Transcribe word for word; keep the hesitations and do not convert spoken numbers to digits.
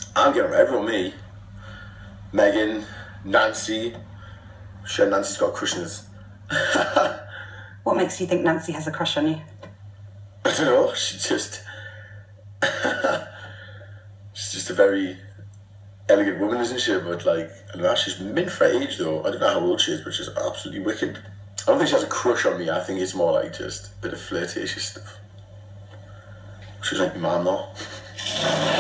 I'm getting everyone, me. Megan, Nancy. Sure, Nancy's got a crush on us. What makes you think Nancy has a crush on you? I don't know, she just... she's just a very elegant woman, isn't she? But, like, I don't know, she's mint for her age, though. I don't know how old she is, but she's absolutely wicked. I don't think she has a crush on me. I think it's more like just a bit of flirtatious stuff. She's like my mum, though.